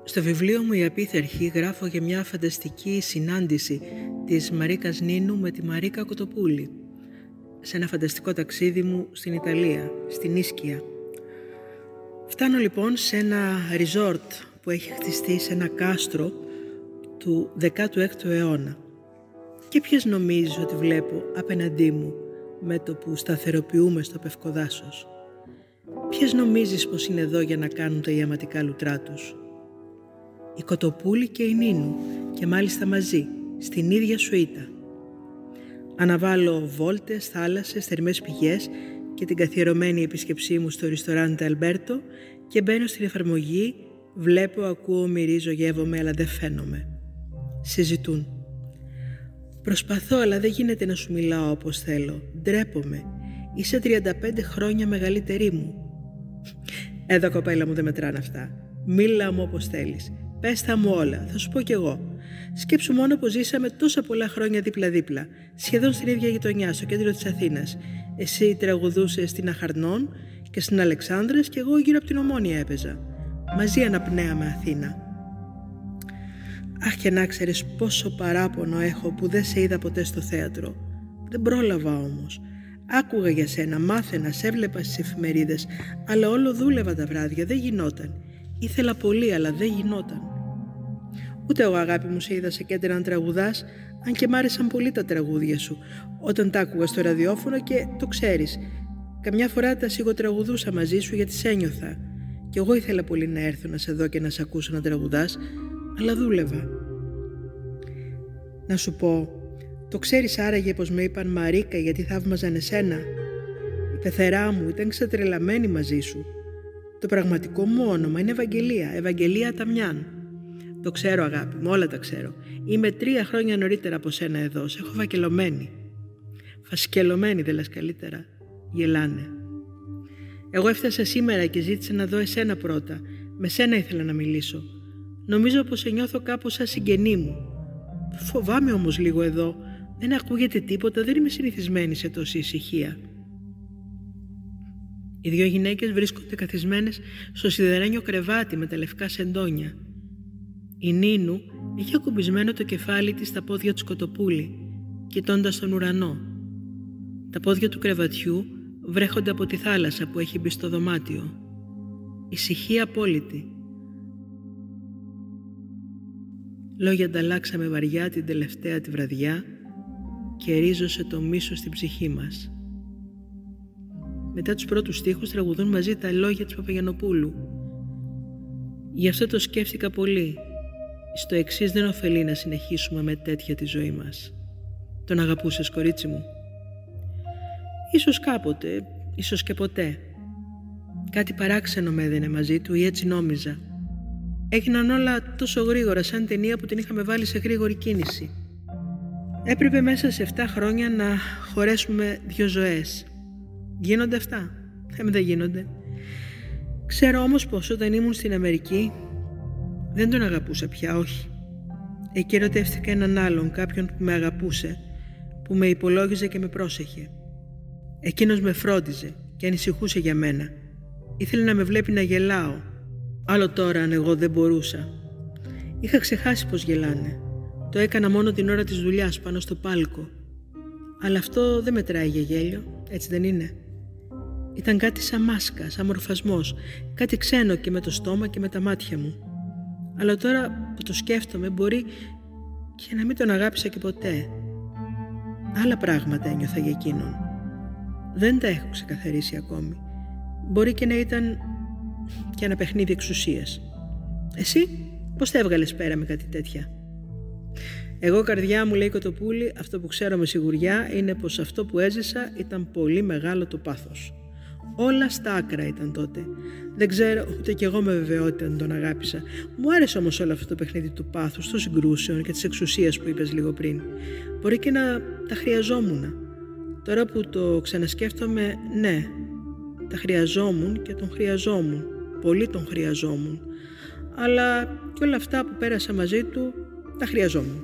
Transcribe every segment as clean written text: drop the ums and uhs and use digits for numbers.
Στο βιβλίο μου «Η Απίθαρχη» γράφω για μια φανταστική συνάντηση της Μαρίκας Νίνου με τη Μαρίκα Κοτοπούλη σε ένα φανταστικό ταξίδι μου στην Ιταλία, στην Ίσκια. Φτάνω λοιπόν σε ένα resort που έχει χτιστεί σε ένα κάστρο του 16ου αιώνα. Και ποιες νομίζεις ότι βλέπω απέναντί μου με το που σταθεροποιούμε στο Πευκοδάσος? Ποιες νομίζεις πως είναι εδώ για να κάνουν τα ιαματικά λουτρά τους? Η Κοτοπούλη και η Νίνου, και μάλιστα μαζί, στην ίδια σουίτα. Αναβάλω βόλτες, θάλασσες, θερμές πηγές και την καθιερωμένη επίσκεψή μου στο ριστοράντε Αλμπέρτο και μπαίνω στην εφαρμογή, βλέπω, ακούω, μυρίζω, γεύομαι, αλλά δεν φαίνομαι. Συζητούν. Προσπαθώ, αλλά δεν γίνεται να σου μιλάω όπως θέλω. Ντρέπομαι. Είσαι 35 χρόνια μεγαλύτερη μου. Εδώ, κοπέλα μου, δεν μετράνε αυτά. Μίλα μου όπως θέλεις. Πες τα μου όλα, θα σου πω κι εγώ. Σκέψου μόνο πως ζήσαμε τόσα πολλά χρόνια δίπλα-δίπλα, σχεδόν στην ίδια γειτονιά, στο κέντρο της Αθήνας. Εσύ τραγουδούσες στην Αχαρνών και στην Αλεξάνδρας και εγώ γύρω από την Ομόνια έπαιζα. Μαζί αναπνέαμε Αθήνα. Αχ, και να ξέρεις πόσο παράπονο έχω που δεν σε είδα ποτέ στο θέατρο. Δεν πρόλαβα όμως. Άκουγα για σένα, μάθαινα, σε έβλεπα στις εφημερίδες, αλλά όλο δούλευα τα βράδια, δεν γινόταν. Ήθελα πολύ, αλλά δεν γινόταν. Ούτε εγώ, αγάπη μου, σε είδα σε κέντρα να τραγουδάς, αν και μ' άρεσαν πολύ τα τραγούδια σου, όταν τα άκουγα στο ραδιόφωνο και το ξέρεις. Καμιά φορά τα σιγοτραγουδούσα μαζί σου γιατί σε ένιωθα. Κι εγώ ήθελα πολύ να έρθω να σε δω και να σε ακούσω να τραγουδάς, αλλά δούλευα. Να σου πω, το ξέρεις άραγε πως με είπαν Μαρίκα γιατί θαύμαζαν εσένα? Η πεθερά μου ήταν ξετρελαμένη μαζί σου. Το πραγματικό μου όνομα είναι Ευαγγελία, Ευαγγελία Ταμιάν. Το ξέρω, αγάπη μου, όλα τα ξέρω. Είμαι 3 χρόνια νωρίτερα από σένα εδώ, σε έχω φακελωμένη. Φασκελωμένη δεν λες καλύτερα? Γελάνε. Εγώ έφτασα σήμερα και ζήτησα να δω εσένα πρώτα. Με σένα ήθελα να μιλήσω. Νομίζω πως σε νιώθω κάπως σαν συγγενή μου. Φοβάμαι όμως λίγο εδώ. Δεν ακούγεται τίποτα, δεν είμαι συνηθισμένη σε τόση ησυχία. Οι 2 γυναίκες βρίσκονται καθισμένες στο σιδερένιο κρεβάτι με τα λευκά σεντόνια. Η Νίνου έχει ακουμπισμένο το κεφάλι της στα πόδια της Κοτοπούλη, κοιτώντας τον ουρανό. Τα πόδια του κρεβατιού βρέχονται από τη θάλασσα που έχει μπει στο δωμάτιο. Ησυχία απόλυτη. Λόγια ανταλλάξαμε βαριά την τελευταία τη βραδιά και ρίζωσε το μίσος στην ψυχή μας. Μετά τους πρώτους στίχους τραγουδούν μαζί τα λόγια της Παπαγιαννοπούλου. Γι' αυτό το σκέφτηκα πολύ. Στο εξής δεν ωφελεί να συνεχίσουμε με τέτοια τη ζωή μας. Τον αγαπούσες, κορίτσι μου? Ίσως κάποτε, ίσως και ποτέ. Κάτι παράξενο με έδαινε μαζί του ή έτσι νόμιζα. Έγιναν όλα τόσο γρήγορα, σαν ταινία που την είχαμε βάλει σε γρήγορη κίνηση. Έπρεπε μέσα σε 7 χρόνια να χωρέσουμε 2 ζωές. Γίνονται αυτά? Δεν γίνονται. Ξέρω όμως πως όταν ήμουν στην Αμερική δεν τον αγαπούσα πια, όχι. Εκεί ερωτεύτηκα έναν άλλον, κάποιον που με αγαπούσε, που με υπολόγιζε και με πρόσεχε. Εκείνος με φρόντιζε και ανησυχούσε για μένα. Ήθελε να με βλέπει να γελάω. Άλλο τώρα αν εγώ δεν μπορούσα. Είχα ξεχάσει πως γελάνε. Το έκανα μόνο την ώρα της δουλειάς πάνω στο πάλκο. Αλλά αυτό δεν μετράει για γέλιο, έτσι δεν είναι? Ήταν κάτι σαν μάσκα, σαν μορφασμός, κάτι ξένο και με το στόμα και με τα μάτια μου. Αλλά τώρα που το σκέφτομαι μπορεί και να μην τον αγάπησα και ποτέ. Άλλα πράγματα ένιωθα για εκείνον. Δεν τα έχω ξεκαθαρίσει ακόμη. Μπορεί και να ήταν και ένα παιχνίδι εξουσίας. Εσύ πώς τα έβγαλες πέρα με κάτι τέτοια? Εγώ, καρδιά μου, λέει η Κοτοπούλη, αυτό που ξέρω με σιγουριά είναι πως αυτό που έζησα ήταν πολύ μεγάλο το πάθος. Όλα στα άκρα ήταν τότε. Δεν ξέρω ούτε κι εγώ με βεβαιότητα να τον αγάπησα. Μου άρεσε όμως όλο αυτό το παιχνίδι του πάθους, των συγκρούσεων και της εξουσίας που είπες λίγο πριν. Μπορεί και να τα χρειαζόμουν. Τώρα που το ξανασκέφτομαι, ναι, τα χρειαζόμουν και τον χρειαζόμουν. Πολύ τον χρειαζόμουν. Αλλά και όλα αυτά που πέρασα μαζί του, τα χρειαζόμουν.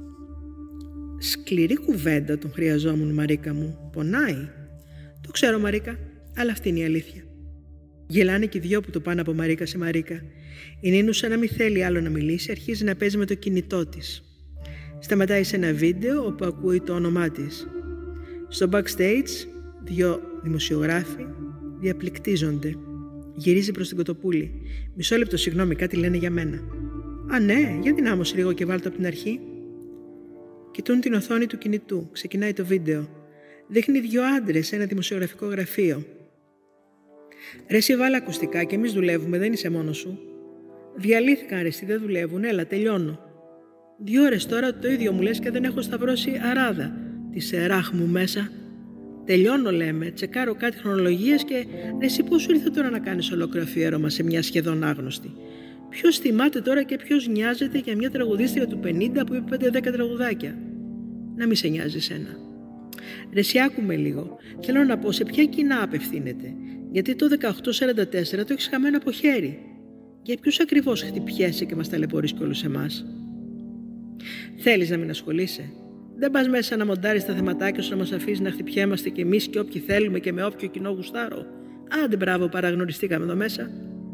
Σκληρή κουβέντα τον χρειαζόμουν, Μαρίκα μου. Πονάει. Το ξέρω, Μαρίκα, αλλά αυτή είναι η αλήθεια. Γελάνε και οι δυο που το πάνε από Μαρίκα σε Μαρίκα. Η Νίνου, σαν να μην θέλει άλλο να μιλήσει, αρχίζει να παίζει με το κινητό της. Σταματάει σε ένα βίντεο όπου ακούει το όνομά της. Στο backstage, δυο δημοσιογράφοι διαπληκτίζονται. Γυρίζει προς την Κοτοπούλη. «Μισό λεπτό, συγγνώμη, κάτι λένε για μένα». «Α, ναι, για δυνάμωσε λίγο και βάλτε από την αρχή». Κοιτούν την οθόνη του κινητού. Ξεκινάει το βίντεο. Δείχνει δυο άντρες σε ένα δημοσιογραφικό γραφείο. «Ρε εσύ βάλε ακουστικά και εμείς δουλεύουμε, δεν είσαι μόνος σου». «Διαλύθηκαν ρε εσύ, δεν δουλεύουν, έλα τελειώνω». «2 ώρες τώρα το ίδιο μου λες και δεν έχω σταυρώσει αράδα. Τη σεράχ μου μέσα». «Τελειώνω λέμε, τσεκάρω κάτι χρονολογίες και ρε εσύ πώς σου ήρθε τώρα να κάνεις ολόκληρο αφιέρωμα σε μια σχεδόν άγνωστη. Ποιος θυμάται τώρα και ποιος νοιάζεται για μια τραγουδίστρια του 50 που είπε 5-10 τραγουδάκια». «Να μη σε νοιάζει εσένα». «Ρε εσύ άκουμε λίγο, θέλω να πω σε ποια κοινά απευθύνεται, γιατί το 1844 το έχεις χαμένο από χέρι. Για ποιους ακριβώς χτυπιέσαι και μας ταλαιπωρείς κι όλους εμάς». «Θέλεις να μην ασχολείσαι? Δεν πας μέσα να μοντάρεις τα θεματάκια σου να μας αφήσεις να χτυπιέμαστε κι εμείς και όποιοι θέλουμε και με όποιο κοινό γουστάρο? Άντε μπράβο, παραγνωριστήκαμε εδώ μέσα».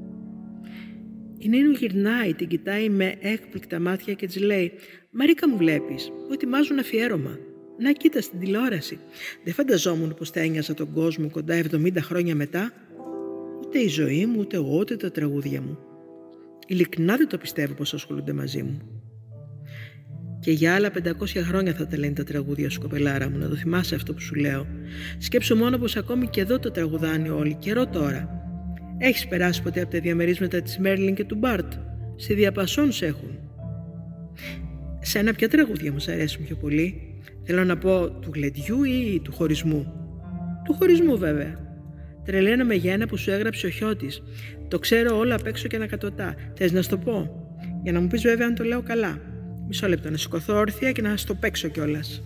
Η Νίνου γυρνάει, την κοιτάει με έκπληκτα μάτια και της λέει «Μαρίκα μου βλέπεις, που ετοιμάζουν αφιέρωμα. Να κοίτα στην τηλεόραση. Δεν φανταζόμουν πως θα ένοιαζα τον κόσμο κοντά 70 χρόνια μετά. Ούτε η ζωή μου, ούτε εγώ, ούτε τα τραγούδια μου. Ειλικρινά δεν το πιστεύω πως ασχολούνται μαζί μου. Και για άλλα 500 χρόνια θα τα λένε τα τραγούδια σου, κοπελάρα μου, να το θυμάσαι αυτό που σου λέω. Σκέψου μόνο πως ακόμη και εδώ το τραγουδάνε όλοι, καιρό τώρα. Έχεις περάσει ποτέ από τα διαμερίσματα της Μέρλιν και του Μπάρτ? Σε διαπασόν σ' έχουν. Σένα ποια τραγούδια μου σ' αρέσουν πιο πολύ? Θέλω να πω του γλεντιού ή του χωρισμού? Του χωρισμού βέβαια. Τρελαίνομαι για ένα που σου έγραψε ο Χιώτης. Το ξέρω όλα απ' έξω και ανακατοτά. Θες να σου το πω? Για να μου πεις βέβαια αν το λέω καλά. Μισό λεπτό να σηκωθώ όρθια και να στο παίξω κιόλας.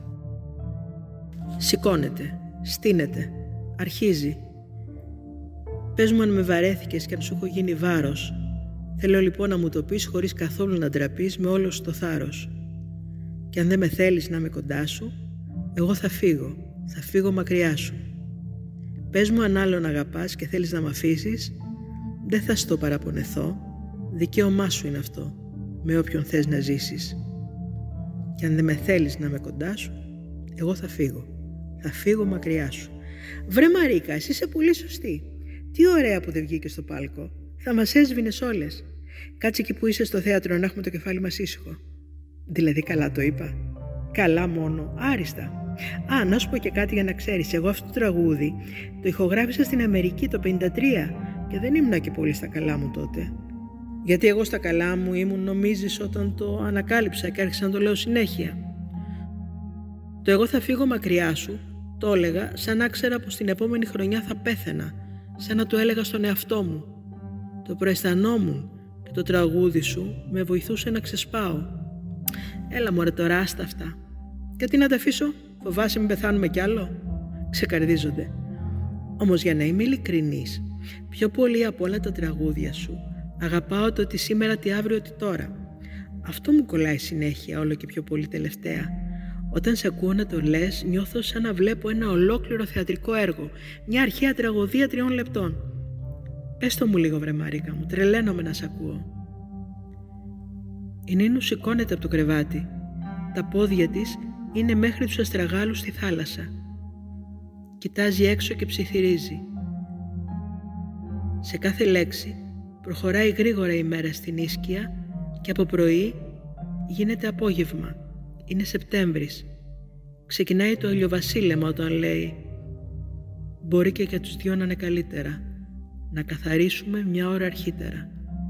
Σηκώνεται, στείνεται, αρχίζει. Πες μου αν με βαρέθηκες και αν σου έχω γίνει βάρος. Θέλω λοιπόν να μου το πεις χωρίς καθόλου να ντραπείς, με όλο σου το θάρρος. Και αν δεν με θέλεις να είμαι κοντά σου, εγώ θα φύγω μακριά σου. Πες μου αν άλλον αγαπάς και θέλεις να μ' αφήσεις, δεν θα στο παραπονεθώ, δικαίωμά σου είναι αυτό, με όποιον θες να ζήσεις. Και αν δεν με θέλεις να είμαι κοντά σου, εγώ θα φύγω μακριά σου. Βρε Μαρίκα, εσύ είσαι πολύ σωστή. Τι ωραία που δεν βγήκες στο πάλκο. Θα μας έσβηνες όλες. Κάτσε εκεί που είσαι στο θέατρο να έχουμε το κεφάλι μας ήσυχο. Δηλαδή καλά το είπα? Καλά μόνο, άριστα. Α, να σου πω και κάτι για να ξέρεις. Εγώ αυτό το τραγούδι το ηχογράφησα στην Αμερική το 1953 και δεν ήμουνα και πολύ στα καλά μου τότε. Γιατί εγώ στα καλά μου ήμουν, νομίζεις, όταν το ανακάλυψα και άρχισα να το λέω συνέχεια. Το εγώ θα φύγω μακριά σου το έλεγα σαν να ξέρα πως την επόμενη χρονιά θα πέθαινα, σαν να το έλεγα στον εαυτό μου. Το προαισθανόμουν και το τραγούδι σου με βοηθούσε να ξεσπάω. Έλα μωρέ τώρα, άστα αυτά. Και τι να τα αφήσω, φοβάσαι μην πεθάνουμε κι άλλο? Ξεκαρδίζονται. Όμως για να είμαι ειλικρινής, πιο πολύ από όλα τα τραγούδια σου αγαπάω το ότι σήμερα, τι αύριο, τι τώρα. Αυτό μου κολλάει συνέχεια, όλο και πιο πολύ τελευταία. Όταν σε ακούω να το λες, νιώθω σαν να βλέπω ένα ολόκληρο θεατρικό έργο, μια αρχαία τραγωδία 3 λεπτών. Πες το μου λίγο βρε Μαρίκα μου, τρελαίνομαι να σ' ακούω. Η Νίνου σηκώνεται από το κρεβάτι. Τα πόδια της είναι μέχρι τους αστραγάλους στη θάλασσα. Κοιτάζει έξω και ψιθυρίζει. Σε κάθε λέξη προχωράει γρήγορα η μέρα στην ίσκια και από πρωί γίνεται απόγευμα. Είναι Σεπτέμβρης. Ξεκινάει το ηλιοβασίλεμα όταν λέει «Μπορεί και για τους δυο να είναι καλύτερα, να καθαρίσουμε μια ώρα αρχίτερα».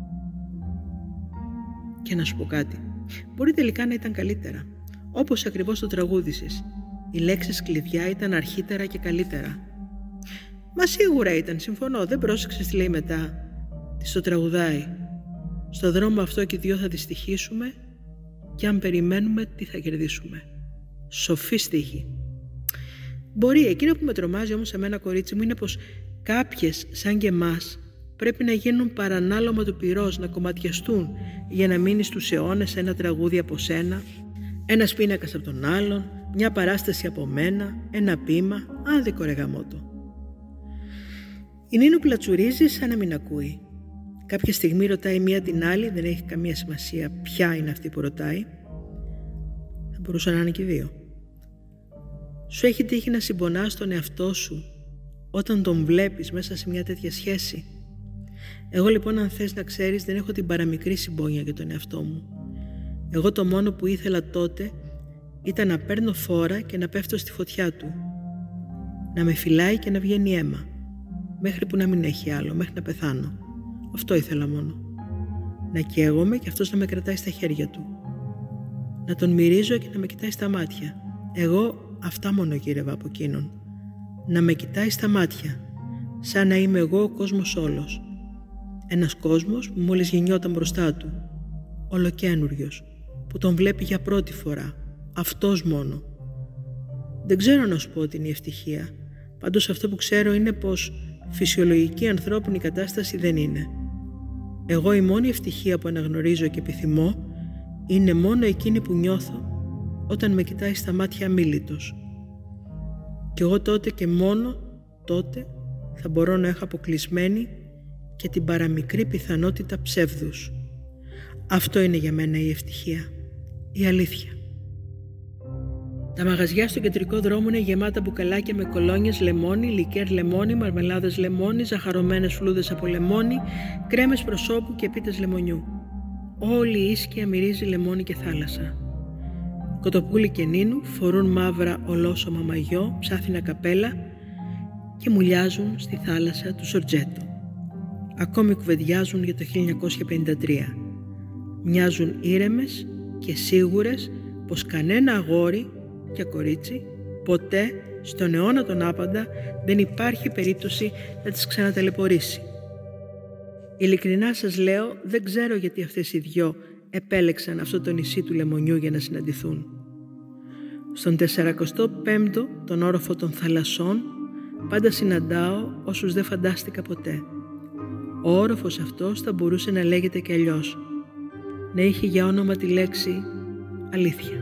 Και να σου πω κάτι, μπορεί τελικά να ήταν καλύτερα, όπως ακριβώς το τραγούδισες. Οι λέξεις κλειδιά ήταν αρχίτερα και καλύτερα. Μα σίγουρα ήταν, συμφωνώ, δεν πρόσεξες τι λέει μετά. Της το τραγουδάει. Στο δρόμο αυτό και οι δυο θα δυστυχήσουμε και αν περιμένουμε τι θα κερδίσουμε. Σοφή στίχη. Μπορεί, εκείνο που με τρομάζει όμως εμένα κορίτσι μου είναι πως κάποιες σαν και εμάς πρέπει να γίνουν παρανάλωμα του πυρός, να κομματιαστούν για να μείνει στους αιώνες ένα τραγούδι από σένα, ένας πίνακας από τον άλλον, μια παράσταση από μένα, ένα ποίημα, άδικο ρε γαμότο. Η Νίνου πλατσουρίζει σαν να μην ακούει. Κάποια στιγμή ρωτάει μία την άλλη, δεν έχει καμία σημασία ποια είναι αυτή που ρωτάει. Θα μπορούσαν να είναι και δύο. Σου έχει τύχει να συμπονάς τον εαυτό σου όταν τον βλέπεις μέσα σε μια τέτοια σχέση? Εγώ λοιπόν, αν θες να ξέρεις, δεν έχω την παραμικρή συμπόνια για τον εαυτό μου. Εγώ το μόνο που ήθελα τότε ήταν να παίρνω φόρα και να πέφτω στη φωτιά του. Να με φυλάει και να βγαίνει αίμα. Μέχρι που να μην έχει άλλο, μέχρι να πεθάνω. Αυτό ήθελα μόνο. Να καίγομαι και αυτός να με κρατάει στα χέρια του. Να τον μυρίζω και να με κοιτάει στα μάτια. Εγώ αυτά μόνο γύρευα από εκείνον. Να με κοιτάει στα μάτια, σαν να είμαι εγώ ο κόσμος όλος. Ένας κόσμος που μόλις γεννιόταν μπροστά του. Ολοκαίνουριος, που τον βλέπει για πρώτη φορά. Αυτός μόνο. Δεν ξέρω να σου πω ότι είναι η ευτυχία. Πάντως αυτό που ξέρω είναι πως φυσιολογική ανθρώπινη κατάσταση δεν είναι. Εγώ η μόνη ευτυχία που αναγνωρίζω και επιθυμώ είναι μόνο εκείνη που νιώθω όταν με κοιτάει στα μάτια αμίλητος. Κι εγώ τότε και μόνο τότε θα μπορώ να έχω αποκλεισμένη και την παραμικρή πιθανότητα ψεύδους. Αυτό είναι για μένα η ευτυχία, η αλήθεια. Τα μαγαζιά στο κεντρικό δρόμο είναι γεμάτα μπουκαλάκια με κολόνιες λεμόνι, λικέρ λεμόνι, μαρμελάδες λεμόνι, ζαχαρωμένες φλούδες από λεμόνι, κρέμες προσώπου και πίτες λεμονιού. Όλη η ίσκια μυρίζει λεμόνι και θάλασσα. Κοτοπούλη και Νίνου φορούν μαύρα ολόσωμα μαγιό, ψάθινα καπέλα και μουλιάζουν στη θάλασσα του Σορτζέτο. Ακόμη κουβεντιάζουν για το 1953. Μοιάζουν ήρεμες και σίγουρες πως κανένα αγόρι και κορίτσι ποτέ στον αιώνα τον άπαντα δεν υπάρχει περίπτωση να τις ξαναταλαιπωρήσει. Ειλικρινά σας λέω, δεν ξέρω γιατί αυτές οι δυο επέλεξαν αυτό το νησί του λεμονιού για να συναντηθούν. Στον 45ο τον όροφο των θαλασσών πάντα συναντάω όσους δεν φαντάστηκα ποτέ. Ο όροφος αυτός θα μπορούσε να λέγεται και αλλιώς. Να είχε για όνομα τη λέξη αλήθεια.